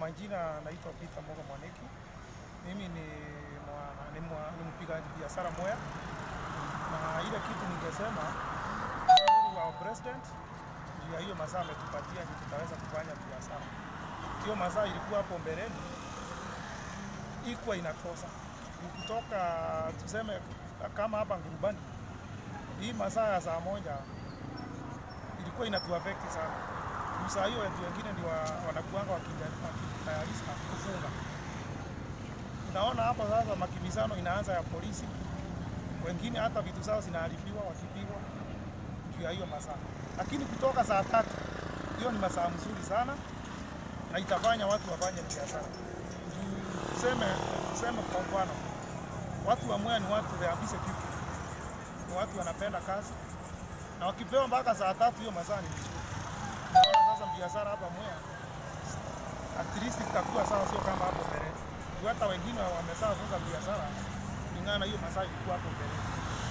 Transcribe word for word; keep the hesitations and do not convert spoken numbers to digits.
majina naitwa Peter Mogo Mwaniki. Mimi ni mwana, ni, mwa, ni mpigaji biashara Mwea. Na ile kitu ningesema wa President ndio hiyo masaa ametupatia ndio tutaweza kufanya biashara. Hiyo masaa ilikuwa hapo mbeleni ikuwa inatosa. Kutoka tuseme kama hapa Ngurubani hii masaa ya saa moja ilikuwa inatuaffect sana. Saa hiyo watu wengine ndio wanakuanga wakitayarisha kufunga. Unaona hapa sasa makibizano inaanza ya polisi. Wengine hata vitu zao zinaharibiwa wakipigwa juu ya hiyo masaa. Lakini kutoka saa tatu hiyo ni masaa mzuri sana na itafanya watu wafanye biashara. Tuseme tuseme kwa mfano watu wa Mwea ni watu wa ambitious people. Ni watu wanapenda kazi na wakipewa mpaka saa tatu hiyo masaa ni mzuri. Sasa biashara hapa Mwea at least itakuwa sawa, sio kama hapo mbele. Hata wengine wamesaa sasa biashara kulingana na hiyo masaa ilikuwa hapo mbele.